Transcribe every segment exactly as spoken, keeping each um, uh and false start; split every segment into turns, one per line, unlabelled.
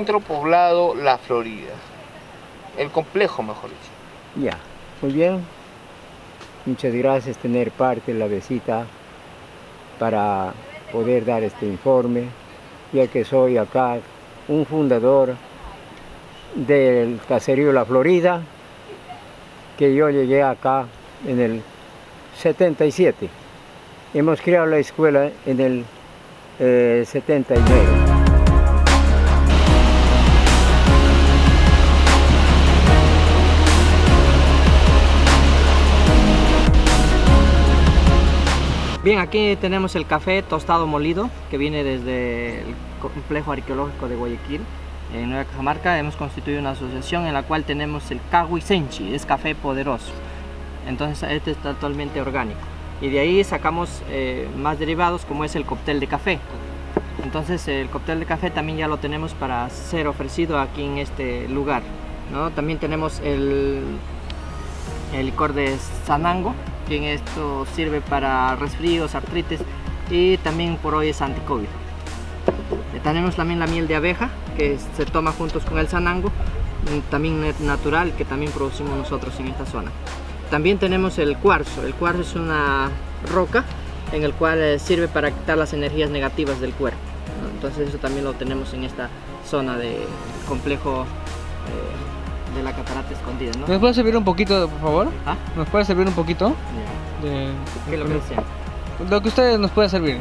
Centro Poblado La Florida. El complejo, mejor dicho.
Ya, muy bien. Muchas gracias tener parte de la visita para poder dar este informe, ya que soy acá un fundador del caserío La Florida, que yo llegué acá en el setenta y siete. Hemos creado la escuela en el eh, setenta y nueve.
Bien, aquí tenemos el café tostado molido que viene desde el complejo arqueológico de Guayaquil. En Nueva Cajamarca hemos constituido una asociación en la cual tenemos el Cagui Senchi, es café poderoso. Entonces este es totalmente orgánico. Y de ahí sacamos eh, más derivados como es el cóctel de café. Entonces el cóctel de café también ya lo tenemos para ser ofrecido aquí en este lugar, ¿no? También tenemos el, el licor de Sanango. Bien, esto sirve para resfríos, artritis y también por hoy es anti-COVID. Tenemos también la miel de abeja que se toma juntos con el sanango, también natural, que también producimos nosotros en esta zona. También tenemos el cuarzo. El cuarzo es una roca en el cual sirve para quitar las energías negativas del cuerpo, ¿no? Entonces eso también lo tenemos en esta zona del complejo eh, de la catarata escondida, ¿no?
¿Nos puede servir un poquito, por favor?
¿Ah?
¿Nos puede servir un poquito?
Ya.
De,
¿Qué es lo que desea?
Lo que ustedes nos puede servir.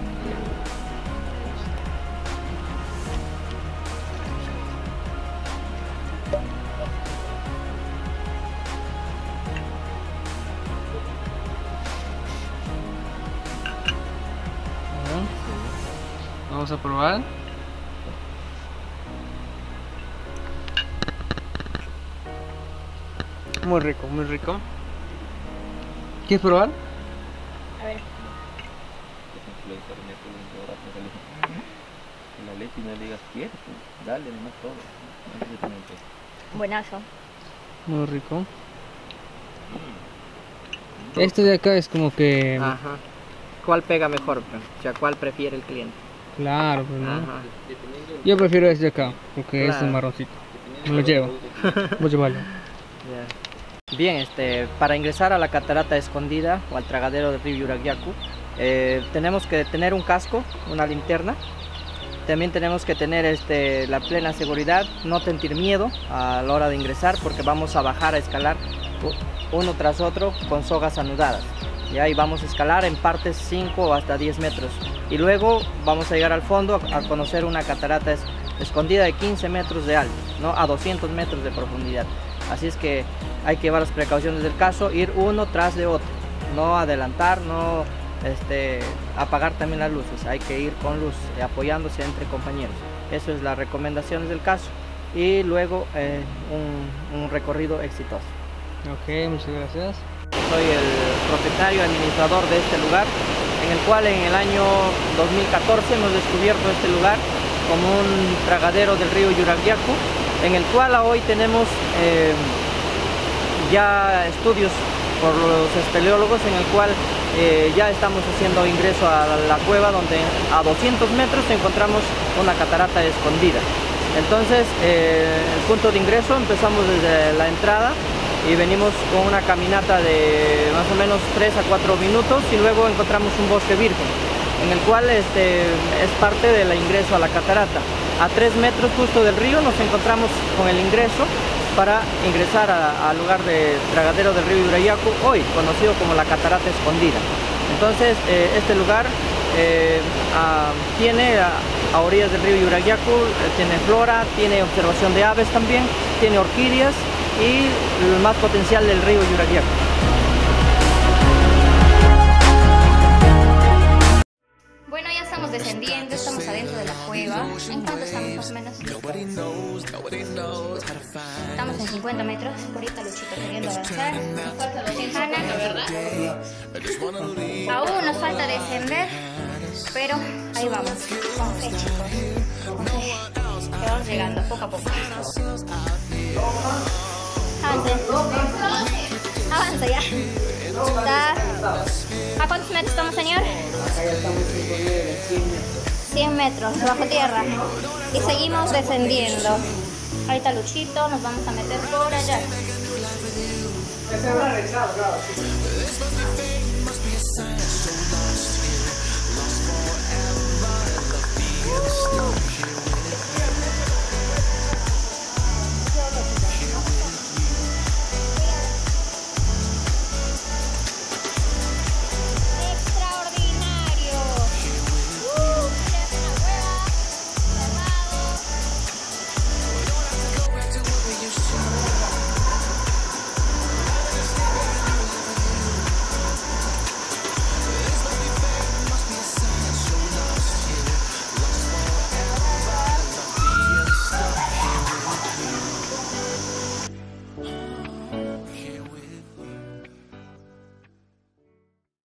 Vamos a probar. Muy rico, muy rico. ¿Quieres probar?
A ver.
La leche y no le digas quieres, dale nomás todo.
Buenazo.
Muy rico. Este de acá es como que...
Ajá. ¿Cuál pega mejor? O sea, ¿cuál prefiere el cliente?
Claro, pues no.
Ajá.
Yo prefiero este de acá, porque
Claro.
este es marroncito. Me lo llevo. Voy a llevarlo.
Ya. Bien, este, para ingresar a la catarata escondida o al tragadero del río Yuraguacu, eh, tenemos que tener un casco, una linterna. También tenemos que tener este, la plena seguridad, no sentir miedo a la hora de ingresar, porque vamos a bajar a escalar uno tras otro con sogas anudadas. Y ahí vamos a escalar en partes cinco o hasta diez metros. Y luego vamos a llegar al fondo a conocer una catarata es, escondida de quince metros de alto, ¿no? A doscientos metros de profundidad. Así es que hay que llevar las precauciones del caso, ir uno tras de otro, no adelantar, no este, apagar también las luces, hay que ir con luz, eh, apoyándose entre compañeros. Eso es las recomendaciones del caso. Y luego eh, un, un recorrido exitoso.
Ok, muchas gracias.
Soy el propietario administrador de este lugar, en el cual en el año dos mil catorce hemos descubierto este lugar como un tragadero del río Yuraguacu, en el cual hoy tenemos eh, ya estudios por los espeleólogos, en el cual eh, ya estamos haciendo ingreso a la cueva, donde a doscientos metros encontramos una catarata escondida. Entonces eh, el punto de ingreso empezamos desde la entrada y venimos con una caminata de más o menos tres a cuatro minutos y luego encontramos un bosque virgen, en el cual este, es parte del ingreso a la catarata. A tres metros justo del río nos encontramos con el ingreso para ingresar al lugar de tragadero del río Yuraguacu, hoy conocido como la catarata escondida. Entonces eh, este lugar eh, a, tiene a, a orillas del río Yuraguacu, eh, tiene flora, tiene observación de aves también, tiene orquídeas y el más potencial del río Yuraguacu.
Bueno, ya estamos descendiendo, estamos adentro de la cueva. ¿En cuánto estamos más o menos? Estamos en cincuenta metros. Ahorita Luchito queriendo avanzar. Hanna, aún nos falta descender, pero ahí vamos. Con fe, chicos. Con fe. Que vamos llegando poco a poco. Avance. Avanza ya. Está. ¿A cuántos metros estamos, señor?
Acá ya estamos en cien metros.
cien metros bajo tierra y seguimos descendiendo. Ahí está Luchito, nos vamos a meter por allá.
Ese habrá revisado, claro. Sí.